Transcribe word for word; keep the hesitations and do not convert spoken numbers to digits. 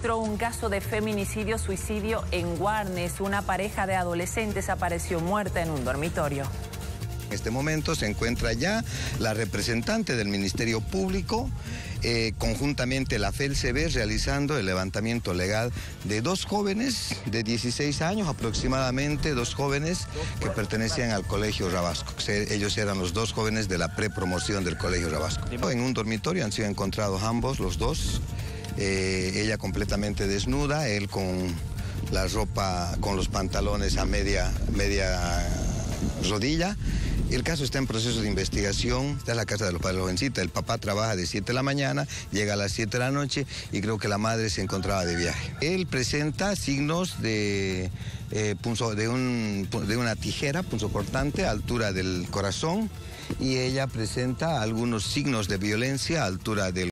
registró un caso de feminicidio-suicidio en Guarnes. Una pareja de adolescentes apareció muerta en un dormitorio. En este momento se encuentra ya la representante del Ministerio Público, eh, conjuntamente la FELCB, realizando el levantamiento legal de dos jóvenes de dieciséis años aproximadamente, dos jóvenes que pertenecían al Colegio Rabasco. Ellos eran los dos jóvenes de la prepromoción del Colegio Rabasco. En un dormitorio han sido encontrados ambos, los dos, eh, ella completamente desnuda, él con la ropa, con los pantalones a media, media rodilla. El caso está en proceso de investigación, está en la casa de los padres de la jovencita. El papá trabaja de siete de la mañana, llega a las siete de la noche y creo que la madre se encontraba de viaje. Él presenta signos de, eh, punzo, de, un, de una tijera, punzocortante, a altura del corazón, y ella presenta algunos signos de violencia a altura del